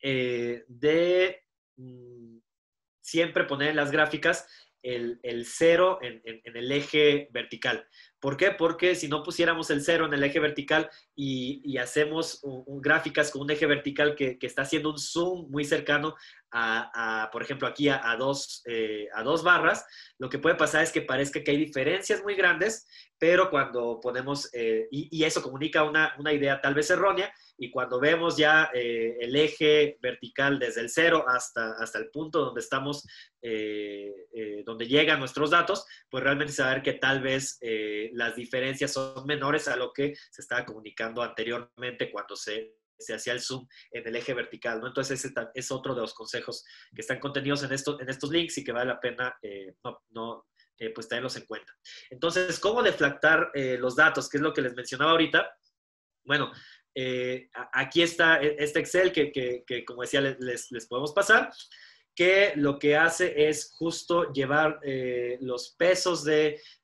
siempre poner en las gráficas el cero en el eje vertical. ¿Por qué? Porque si no pusiéramos el cero en el eje vertical y hacemos gráficas con un eje vertical que está haciendo un zoom muy cercano por ejemplo, aquí a dos barras, lo que puede pasar es que parezca que hay diferencias muy grandes, pero cuando ponemos, y eso comunica una idea tal vez errónea, y cuando vemos ya el eje vertical desde el cero hasta el punto donde estamos, donde llegan nuestros datos, pues realmente se va a ver que tal vez las diferencias son menores a lo que se estaba comunicando anteriormente cuando se hacía el zoom en el eje vertical, ¿no? Entonces ese es otro de los consejos que están contenidos en estos links y que vale la pena pues tenerlos en cuenta. Entonces, ¿cómo deflactar los datos? ¿Qué es lo que les mencionaba ahorita? Bueno, aquí está este Excel que como decía, les podemos pasar, que lo que hace es justo llevar los pesos de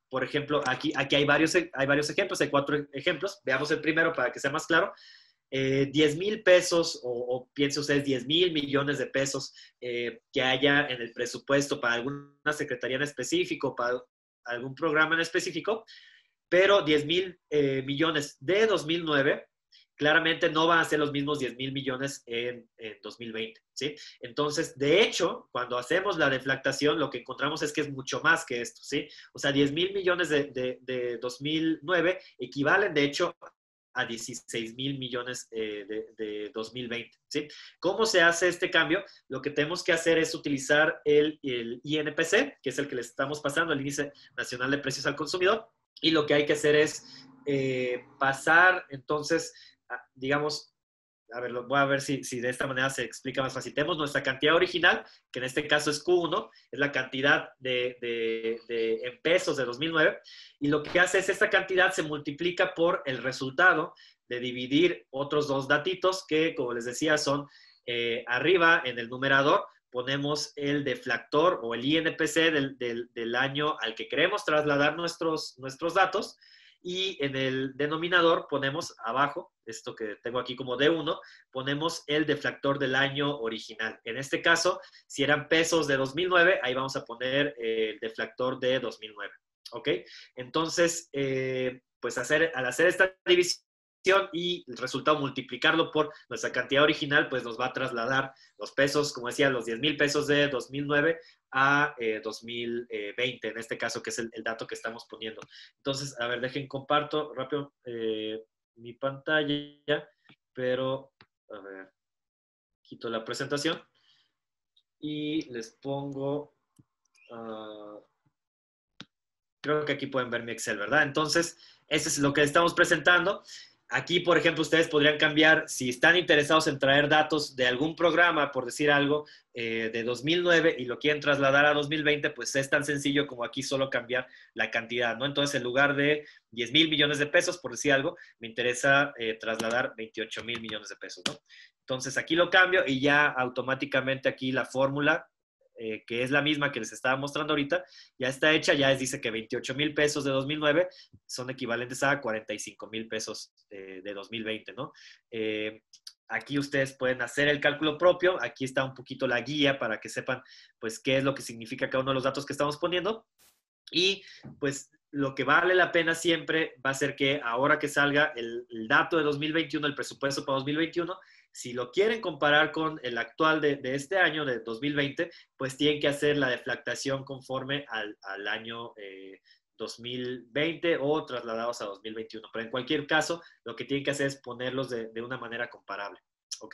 por ejemplo, aquí hay varios ejemplos, hay 4 ejemplos. Veamos el primero para que sea más claro. 10,000 pesos, o piense ustedes 10,000 millones de pesos que haya en el presupuesto para alguna secretaría en específico, para algún programa en específico, pero 10,000 millones de 2009 claramente no van a ser los mismos 10,000 millones en 2020, ¿sí? Entonces, de hecho, cuando hacemos la deflactación, lo que encontramos es que es mucho más que esto, ¿sí? O sea, 10,000 millones de 2009 equivalen, de hecho, a 16,000 millones de 2020, ¿sí? ¿Cómo se hace este cambio? Lo que tenemos que hacer es utilizar el INPC, que es el que le estamos pasando, el Índice Nacional de Precios al Consumidor, y lo que hay que hacer es pasar, entonces, digamos, a ver, voy a ver si de esta manera se explica más fácil. Tenemos nuestra cantidad original, que en este caso es Q1, es la cantidad en pesos de 2009, y lo que hace es esta cantidad se multiplica por el resultado de dividir otros 2 datitos que, como les decía, son arriba en el numerador, ponemos el deflactor o el INPC del año al que queremos trasladar nuestros datos, y en el denominador ponemos abajo, esto que tengo aquí como D1, ponemos el deflactor del año original. En este caso, si eran pesos de 2009, ahí vamos a poner el deflactor de 2009. ¿Ok? Entonces, pues al hacer esta división y el resultado multiplicarlo por nuestra cantidad original, pues nos va a trasladar los pesos, como decía, los 10,000 pesos de 2009 a 2020, en este caso, que es el dato que estamos poniendo. Entonces, a ver, comparto rápido mi pantalla, pero, a ver, quito la presentación y les pongo, creo que aquí pueden ver mi Excel, ¿verdad? Entonces, eso es lo que estamos presentando. Aquí, por ejemplo, ustedes podrían cambiar, si están interesados en traer datos de algún programa, por decir algo, de 2009 y lo quieren trasladar a 2020, pues es tan sencillo como aquí solo cambiar la cantidad, ¿no? Entonces, en lugar de 10,000 millones de pesos, por decir algo, me interesa trasladar 28,000 millones de pesos, ¿no? Entonces, aquí lo cambio y ya automáticamente aquí la fórmula, que es la misma que les estaba mostrando ahorita, ya está hecha, dice que 28,000 pesos de 2009 son equivalentes a 45,000 pesos de 2020, ¿no? Aquí ustedes pueden hacer el cálculo propio, aquí está un poquito la guía para que sepan, pues, qué es lo que significa cada uno de los datos que estamos poniendo, y, pues, lo que vale la pena siempre va a ser que ahora que salga el dato de 2021, el presupuesto para 2021, si lo quieren comparar con el actual de este año, de 2020, pues tienen que hacer la deflactación conforme al año 2020 o trasladados a 2021. Pero en cualquier caso, lo que tienen que hacer es ponerlos de una manera comparable. ¿Ok?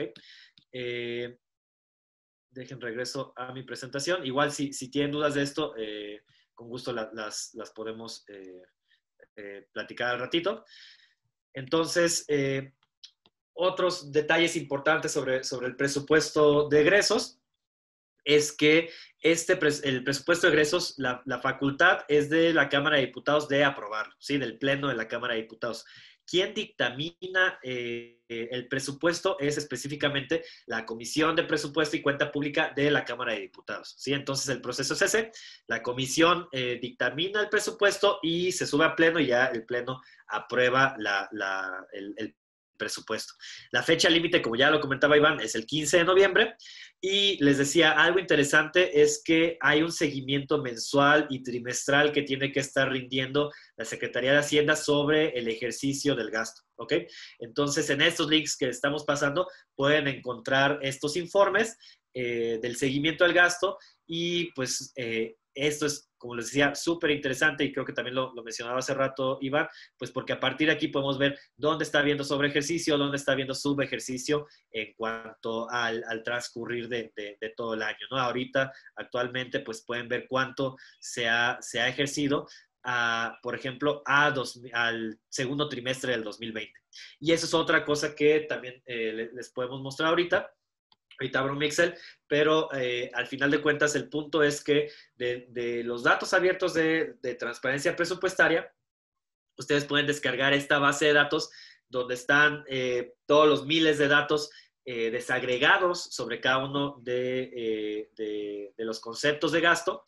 Dejen regreso a mi presentación. Igual, si tienen dudas de esto, con gusto las podemos platicar al ratito. Entonces, otros detalles importantes sobre el presupuesto de egresos es que el presupuesto de egresos, la facultad es de la Cámara de Diputados de aprobarlo, ¿sí? Del Pleno de la Cámara de Diputados. Quien dictamina el presupuesto es específicamente la Comisión de Presupuesto y Cuenta Pública de la Cámara de Diputados, ¿sí? Entonces, el proceso es ese. La comisión dictamina el presupuesto y se sube a Pleno y ya el Pleno aprueba el presupuesto. La fecha límite, como ya lo comentaba Iván, es el 15 de noviembre. Y les decía, algo interesante es que hay un seguimiento mensual y trimestral que tiene que estar rindiendo la Secretaría de Hacienda sobre el ejercicio del gasto, ¿ok? Entonces, en estos links que estamos pasando, pueden encontrar estos informes del seguimiento del gasto y, pues, esto es, como les decía, súper interesante y creo que también lo mencionaba hace rato Iván, pues porque a partir de aquí podemos ver dónde está habiendo sobre ejercicio, dónde está habiendo subejercicio en cuanto al transcurrir de todo el año, ¿no? Ahorita, actualmente, pues pueden ver cuánto se ha ejercido, por ejemplo, al segundo trimestre del 2020. Y eso es otra cosa que también les podemos mostrar ahorita. Ahorita abro mi Excel, pero al final de cuentas el punto es que de los datos abiertos de transparencia presupuestaria, ustedes pueden descargar esta base de datos donde están todos los miles de datos desagregados sobre cada uno de los conceptos de gasto.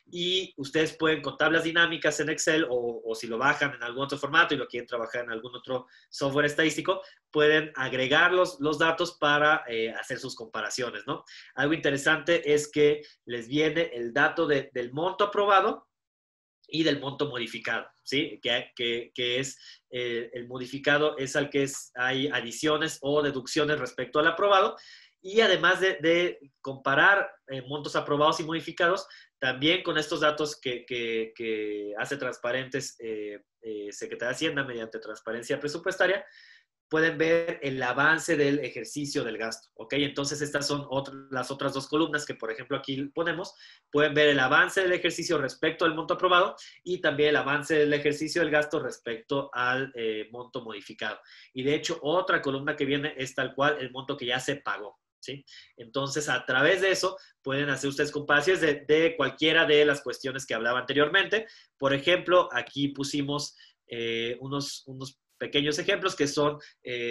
y ustedes pueden con tablas dinámicas en Excel o si lo bajan en algún otro formato y lo quieren trabajar en algún otro software estadístico, pueden agregar los datos para hacer sus comparaciones, ¿no? Algo interesante es que les viene el dato del monto aprobado y del monto modificado, ¿sí? Que es el modificado es al que hay adiciones o deducciones respecto al aprobado. Y además de comparar montos aprobados y modificados, también con estos datos que hace transparentes Secretaría de Hacienda mediante transparencia presupuestaria, pueden ver el avance del ejercicio del gasto, ¿ok? Entonces estas son las otras dos columnas que, por ejemplo, aquí ponemos. Pueden ver el avance del ejercicio respecto al monto aprobado y también el avance del ejercicio del gasto respecto al monto modificado. Y de hecho, otra columna que viene es tal cual el monto que ya se pagó, ¿sí? Entonces, a través de eso, pueden hacer ustedes comparaciones de cualquiera de las cuestiones que hablaba anteriormente. Por ejemplo, aquí pusimos unos pequeños ejemplos que son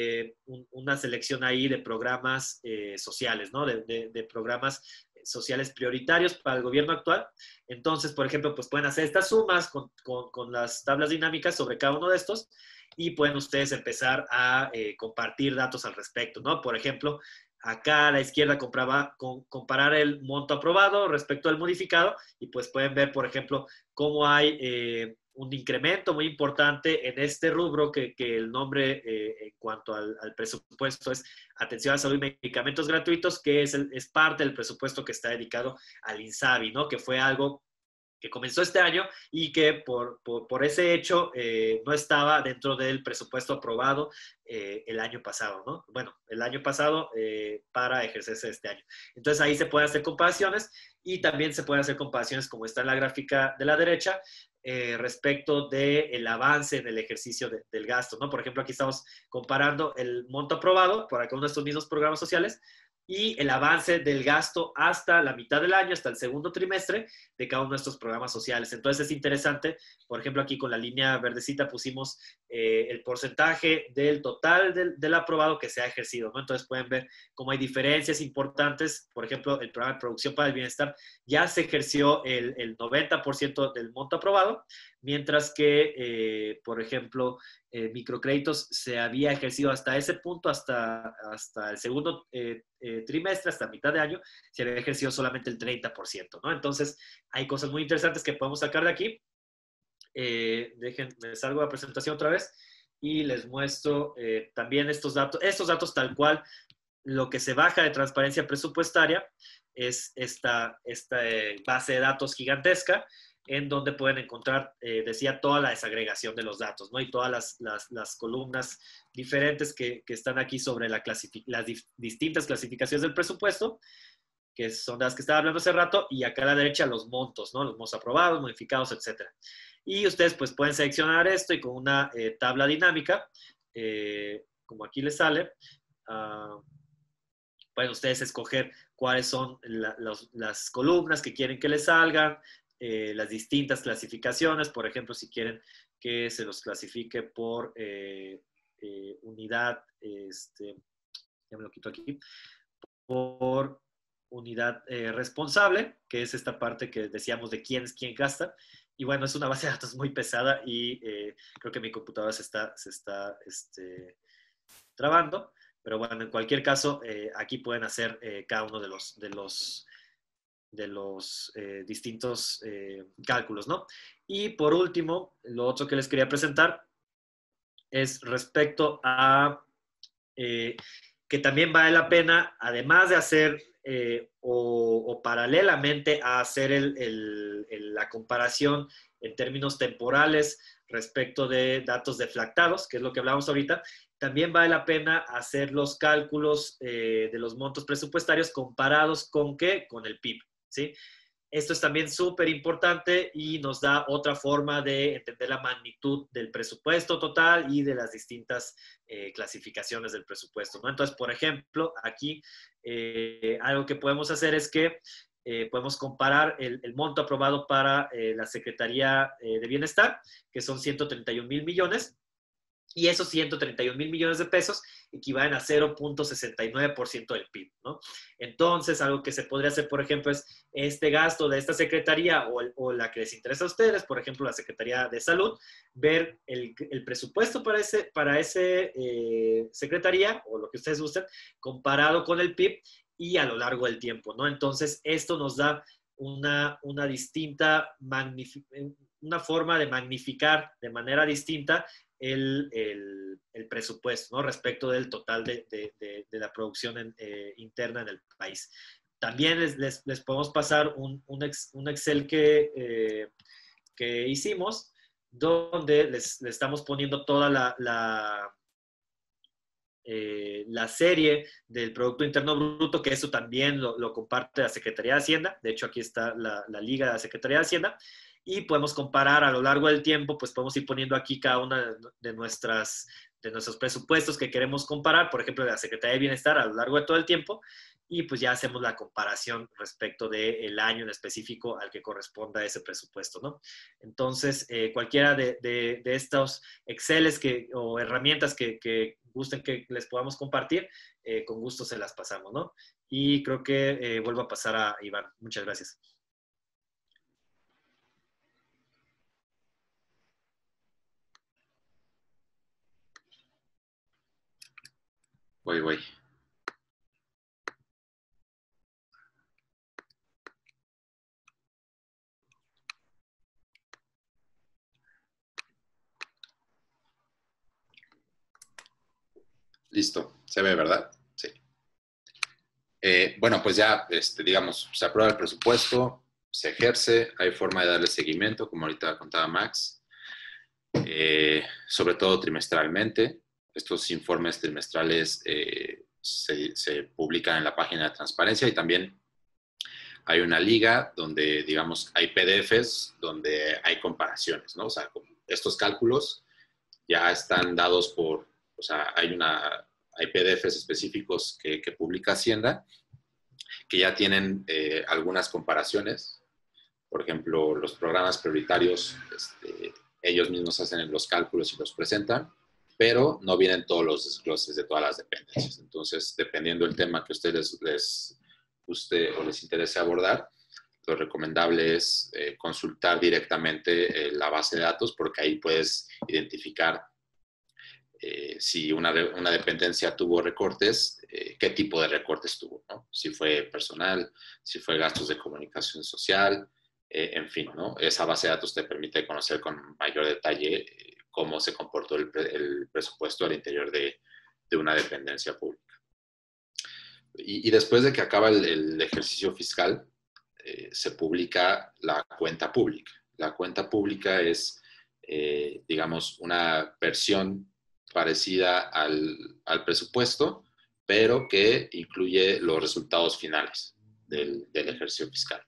una selección ahí de programas sociales, ¿no? De programas sociales prioritarios para el gobierno actual. Entonces, por ejemplo, pues pueden hacer estas sumas con las tablas dinámicas sobre cada uno de estos y pueden ustedes empezar a compartir datos al respecto, ¿no? Por ejemplo, acá a la izquierda comparar el monto aprobado respecto al modificado y pues pueden ver, por ejemplo, cómo hay un incremento muy importante en este rubro que el nombre en cuanto al presupuesto es Atención a la Salud y Medicamentos Gratuitos, que es parte del presupuesto que está dedicado al INSABI, ¿no? Que fue algo que comenzó este año y que por ese hecho no estaba dentro del presupuesto aprobado el año pasado, ¿no? Bueno, el año pasado para ejercerse este año. Entonces ahí se pueden hacer comparaciones y también se pueden hacer comparaciones como está en la gráfica de la derecha respecto del avance en el ejercicio del gasto, ¿no? Por ejemplo, aquí estamos comparando el monto aprobado por cada uno de estos mismos programas sociales y el avance del gasto hasta la mitad del año, hasta el segundo trimestre de cada uno de estos programas sociales. Entonces es interesante, por ejemplo, aquí con la línea verdecita pusimos el porcentaje del total del aprobado que se ha ejercido, ¿no? Entonces pueden ver cómo hay diferencias importantes. Por ejemplo, el programa de Producción para el Bienestar ya se ejerció el 90% del monto aprobado, mientras que, por ejemplo, microcréditos se había ejercido hasta ese punto, hasta el segundo trimestre, hasta mitad de año, se había ejercido solamente el 30%, ¿no? Entonces, hay cosas muy interesantes que podemos sacar de aquí. Me salgo de la presentación otra vez y les muestro también estos datos tal cual. Lo que se baja de transparencia presupuestaria es esta base de datos gigantesca en donde pueden encontrar, decía, toda la desagregación de los datos, ¿no? Y todas las columnas diferentes que están aquí sobre las distintas clasificaciones del presupuesto, que son de las que estaba hablando hace rato, y acá a la derecha los montos, ¿no? Los montos aprobados, modificados, etc. Y ustedes pues pueden seleccionar esto y con una tabla dinámica, como aquí les sale, pueden ustedes escoger cuáles son las columnas que quieren que les salgan, las distintas clasificaciones, por ejemplo, si quieren que se los clasifique por unidad, ya me lo quito aquí, por unidad responsable, que es esta parte que decíamos de quién es quién gasta. Y bueno, es una base de datos muy pesada y creo que mi computadora se está trabando. Pero bueno, en cualquier caso, aquí pueden hacer cada uno de los distintos cálculos, ¿no? Y por último, lo otro que les quería presentar es respecto a que también vale la pena, además de hacer o paralelamente a hacer la comparación en términos temporales respecto de datos deflactados, que es lo que hablábamos ahorita, también vale la pena hacer los cálculos de los montos presupuestarios comparados con ¿qué? Con el PIB, ¿sí? Esto es también súper importante y nos da otra forma de entender la magnitud del presupuesto total y de las distintas clasificaciones del presupuesto, ¿no? Entonces, por ejemplo, aquí algo que podemos hacer es que podemos comparar el monto aprobado para la Secretaría de Bienestar, que son 131,000 millones, Y esos 131 mil millones de pesos equivalen a 0.69% del PIB, ¿no? Entonces, algo que se podría hacer, por ejemplo, es este gasto de esta secretaría o la que les interesa a ustedes, por ejemplo, la Secretaría de Salud, ver el presupuesto para ese secretaría o lo que ustedes gusten, comparado con el PIB y a lo largo del tiempo, ¿no? Entonces, esto nos da una distinta una forma de magnificar de manera distinta el presupuesto, ¿no? Respecto del total de la producción interna en el país. También les podemos pasar un Excel que hicimos, donde les estamos poniendo toda la serie del Producto Interno Bruto, que eso también lo comparte la Secretaría de Hacienda. De hecho, aquí está la liga de la Secretaría de Hacienda. Y podemos comparar a lo largo del tiempo, pues podemos ir poniendo aquí cada una de nuestros presupuestos que queremos comparar, por ejemplo, de la Secretaría de Bienestar a lo largo de todo el tiempo, y pues ya hacemos la comparación respecto del año en específico al que corresponda ese presupuesto, ¿no? Entonces, cualquiera de estos Exceles o herramientas que gusten que les podamos compartir, con gusto se las pasamos, ¿no? Y creo que vuelvo a pasar a Iván. Muchas gracias. Voy. Listo. ¿Se ve, verdad? Sí. Bueno, pues ya, digamos, se aprueba el presupuesto, se ejerce, hay forma de darle seguimiento, como ahorita contaba Max, sobre todo trimestralmente. Estos informes trimestrales se publican en la página de transparencia y también hay una liga donde, digamos, hay PDFs donde hay comparaciones, ¿no? O sea, estos cálculos ya están dados o sea, hay PDFs específicos que publica Hacienda que ya tienen algunas comparaciones. Por ejemplo, los programas prioritarios, ellos mismos hacen los cálculos y los presentan, pero no vienen todos los desgloses de todas las dependencias. Entonces, dependiendo del tema que a ustedes les guste o les interese abordar, lo recomendable es consultar directamente la base de datos, porque ahí puedes identificar si una dependencia tuvo recortes, qué tipo de recortes tuvo, ¿no? Si fue personal, si fue gastos de comunicación social, en fin, ¿no? Esa base de datos te permite conocer con mayor detalle cómo se comportó el presupuesto al interior de una dependencia pública. Y después de que acaba el ejercicio fiscal, se publica la cuenta pública. La cuenta pública es, digamos, una versión parecida al presupuesto, pero que incluye los resultados finales del ejercicio fiscal.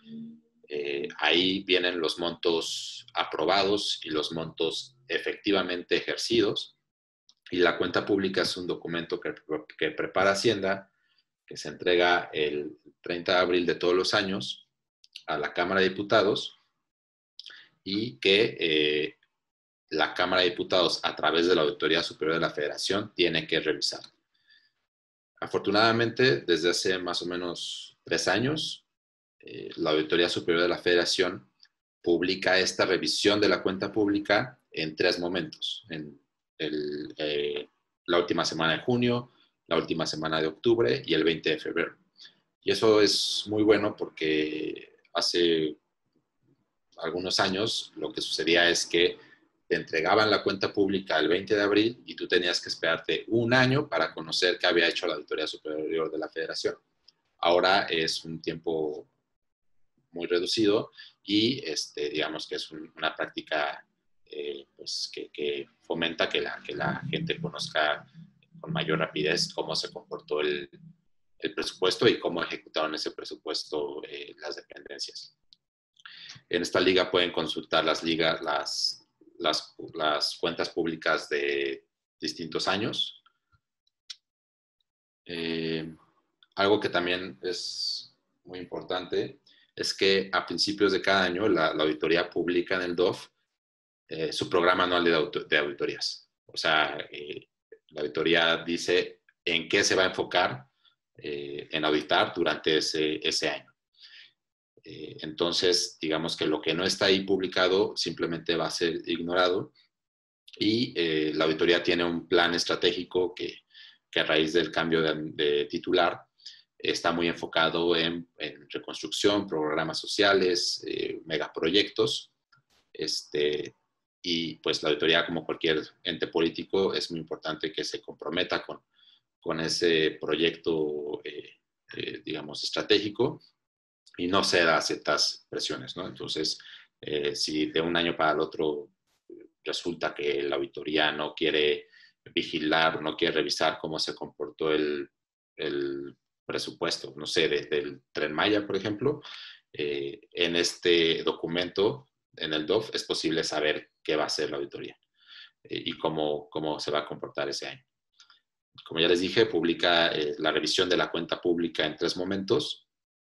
Ahí vienen los montos aprobados y los montos efectivamente ejercidos. Y la cuenta pública es un documento que prepara Hacienda, que se entrega el 30 de abril de todos los años a la Cámara de Diputados y que la Cámara de Diputados, a través de la Auditoría Superior de la Federación, tiene que revisar. Afortunadamente, desde hace más o menos 3 años, la Auditoría Superior de la Federación publica esta revisión de la cuenta pública en 3 momentos. En la última semana de junio, la última semana de octubre y el 20 de febrero. Y eso es muy bueno porque hace algunos años lo que sucedía es que te entregaban la cuenta pública el 20 de abril y tú tenías que esperarte un año para conocer qué había hecho la Auditoría Superior de la Federación. Ahora es un tiempo muy reducido y digamos que es una práctica pues que fomenta que la gente conozca con mayor rapidez cómo se comportó el presupuesto y cómo ejecutaron ese presupuesto las dependencias. En esta liga pueden consultar las cuentas públicas de distintos años. Algo que también es muy importante es que a principios de cada año la auditoría publica en el DOF su programa anual de auditorías. O sea, la auditoría dice en qué se va a enfocar en auditar durante ese año. Entonces, digamos que lo que no está ahí publicado simplemente va a ser ignorado y la auditoría tiene un plan estratégico que a raíz del cambio de titular está muy enfocado en reconstrucción, programas sociales, megaproyectos. Y pues la auditoría, como cualquier ente político, es muy importante que se comprometa con ese proyecto, digamos, estratégico y no ceda a ciertas presiones, ¿no? Entonces, si de un año para el otro resulta que la auditoría no quiere vigilar, no quiere revisar cómo se comportó el presupuesto, no sé, del Tren Maya, por ejemplo, en este documento, en el DOF, es posible saber qué va a hacer la auditoría y cómo se va a comportar ese año. Como ya les dije, publica la revisión de la cuenta pública en 3 momentos.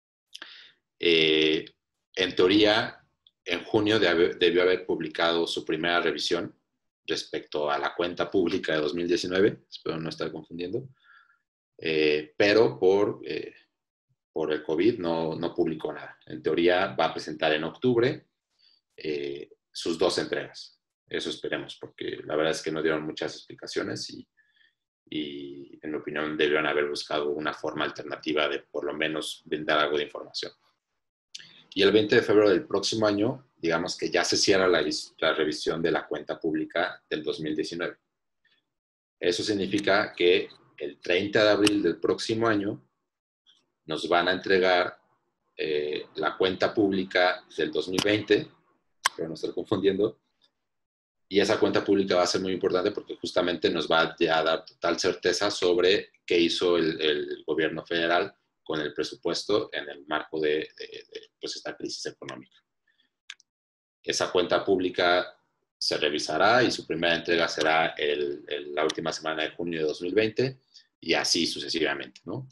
En teoría, en junio debió haber publicado su primera revisión respecto a la cuenta pública de 2019, espero no estar confundiendo, pero por el COVID no publicó nada. En teoría va a presentar en octubre sus 2 entregas. Eso esperemos, porque la verdad es que no dieron muchas explicaciones y en mi opinión debieron haber buscado una forma alternativa de por lo menos brindar algo de información. Y el 20 de febrero del próximo año, digamos que ya se cierra la revisión de la cuenta pública del 2019. Eso significa que el 30 de abril del próximo año nos van a entregar la cuenta pública del 2020, espero no estar confundiendo, y esa cuenta pública va a ser muy importante porque justamente nos va a dar total certeza sobre qué hizo el gobierno federal con el presupuesto en el marco de pues esta crisis económica. Esa cuenta pública se revisará y su primera entrega será la última semana de junio de 2020 y así sucesivamente, ¿no?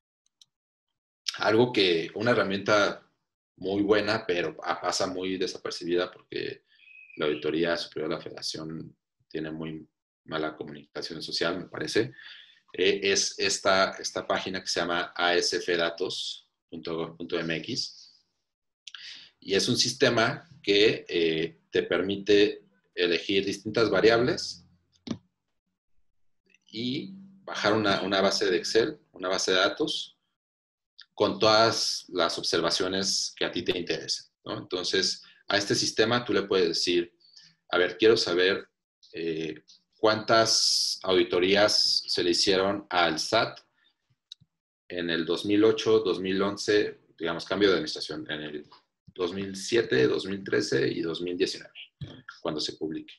Una herramienta muy buena, pero pasa muy desapercibida porque la Auditoría Superior de la Federación tiene muy mala comunicación social, me parece, es esta página que se llama asfdatos.gov.mx y es un sistema que te permite elegir distintas variables y bajar una base de Excel, una base de datos, con todas las observaciones que a ti te interesen, ¿no? Entonces, a este sistema tú le puedes decir, a ver, quiero saber cuántas auditorías se le hicieron al SAT en el 2008, 2011, digamos, cambio de administración, en el 2007, 2013 y 2019, cuando se publique.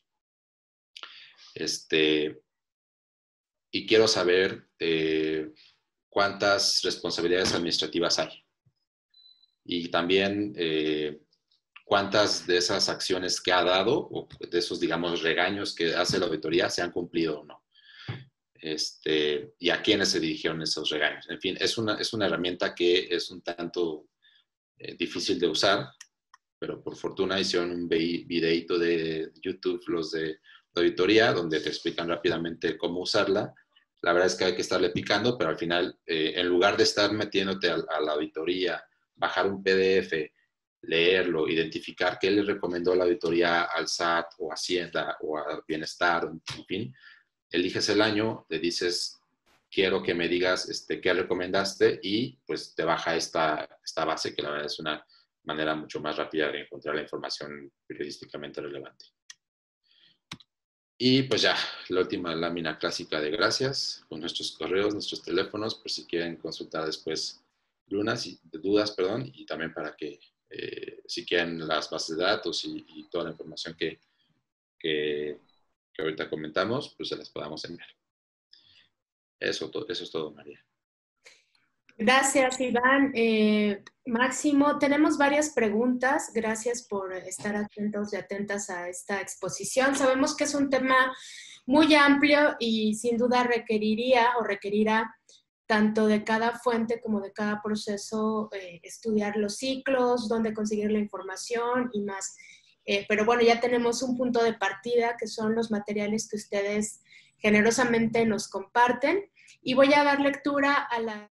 Y quiero saber cuántas responsabilidades administrativas hay. Y también cuántas de esas acciones que ha dado, o de esos, digamos, regaños que hace la auditoría, se han cumplido o no. Y a quiénes se dirigieron esos regaños. En fin, es una herramienta que es un tanto difícil de usar, pero por fortuna hicieron un videíto de YouTube, los de la auditoría, donde te explican rápidamente cómo usarla. La verdad es que hay que estarle picando, pero al final, en lugar de estar metiéndote a la auditoría, bajar un PDF, leerlo, identificar qué le recomendó la auditoría al SAT o a Hacienda o a Bienestar, en fin, eliges el año, le dices, quiero que me digas qué recomendaste y pues te baja esta base, que la verdad es una manera mucho más rápida de encontrar la información periodísticamente relevante. Y pues ya, la última lámina clásica de gracias, con nuestros correos, nuestros teléfonos, por si quieren consultar después dudas, y también para que si quieren las bases de datos y toda la información que ahorita comentamos, pues se las podamos enviar. Eso es todo, María. Gracias, Iván. Máximo, tenemos varias preguntas. Gracias por estar atentos y atentas a esta exposición. Sabemos que es un tema muy amplio y sin duda requerirá tanto de cada fuente como de cada proceso estudiar los ciclos, dónde conseguir la información y más. pero bueno, ya tenemos un punto de partida que son los materiales que ustedes generosamente nos comparten y voy a dar lectura a la